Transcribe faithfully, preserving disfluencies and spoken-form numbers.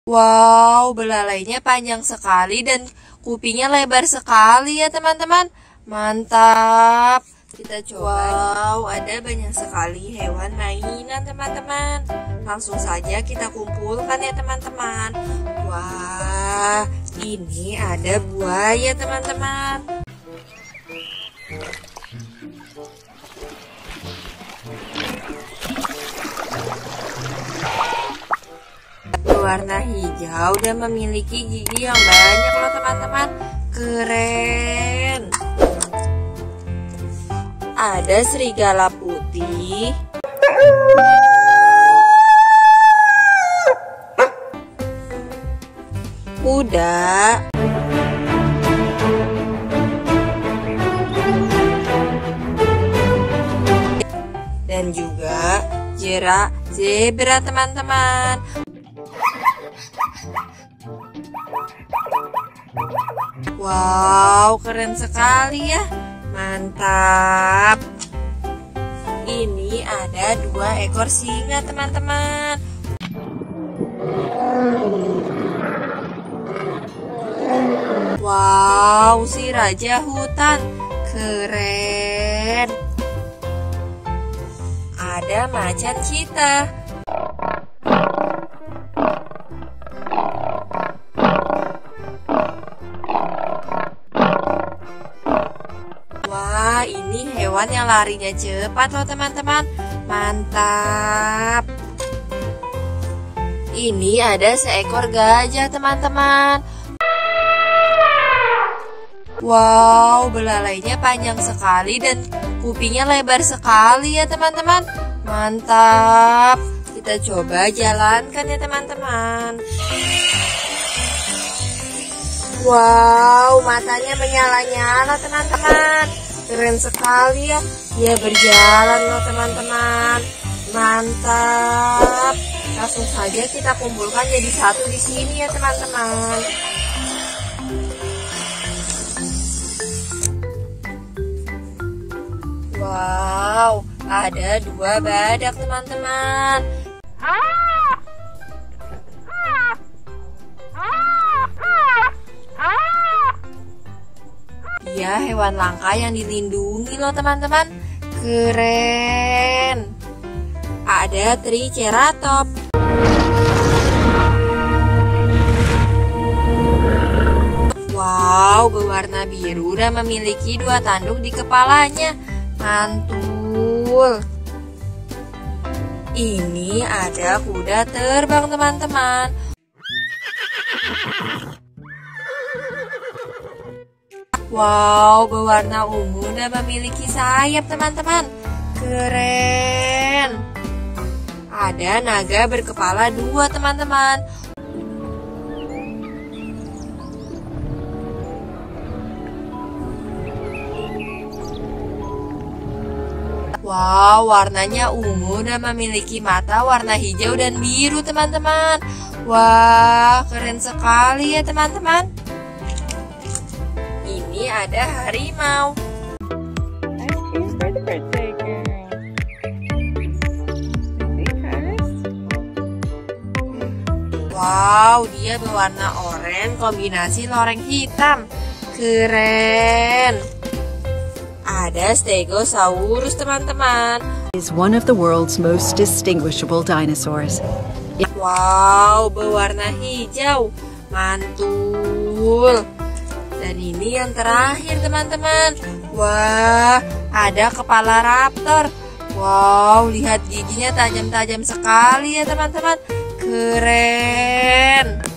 Wow, belalainya panjang sekali dan kupingnya lebar sekali ya teman-teman. Mantap. Kita coba. Wow, ada banyak sekali hewan mainan teman-teman. Langsung saja kita kumpulkan ya teman-teman. Wah, ini ada buaya teman-teman. Berwarna hijau dan memiliki gigi yang banyak loh teman-teman. Keren. Ada serigala putih. Kuda. Dan juga jerak zebra teman-teman. Wow, keren sekali ya. Mantap. Ini ada dua ekor singa teman-teman. Wow, si raja hutan. Keren. Ada macan cheetah. Wah, ini hewan yang larinya cepat loh teman-teman. Mantap. Ini ada seekor gajah teman-teman. Wow, belalainya panjang sekali dan kupingnya lebar sekali ya teman-teman. Mantap. Kita coba jalankan ya teman-teman. Wow, matanya menyala-nyala teman-teman. Keren sekali ya. Dia berjalan loh teman-teman. Mantap. Langsung saja kita kumpulkan jadi satu di sini ya teman-teman. Wow, ada dua badak teman-teman. Ya, hewan langka yang dilindungi loh teman-teman. Keren. Ada triceratops. Wow, berwarna biru dan memiliki dua tanduk di kepalanya. Mantul. Ini ada kuda terbang teman-teman. Wow, berwarna ungu dan memiliki sayap teman-teman. Keren. Ada naga berkepala dua teman-teman. Wow, warnanya ungu dan memiliki mata warna hijau dan biru teman-teman. Wah, keren sekali ya teman-teman. Ini ada harimau. Wow, dia berwarna oranye kombinasi loreng hitam. Keren. Ada Stegosaurus teman-teman. Is one of the world's most distinguishable dinosaurs. Wow, berwarna hijau. Mantul. Dan ini yang terakhir teman-teman. Wah, ada kepala raptor. Wow, lihat giginya tajam-tajam sekali ya teman-teman. Keren.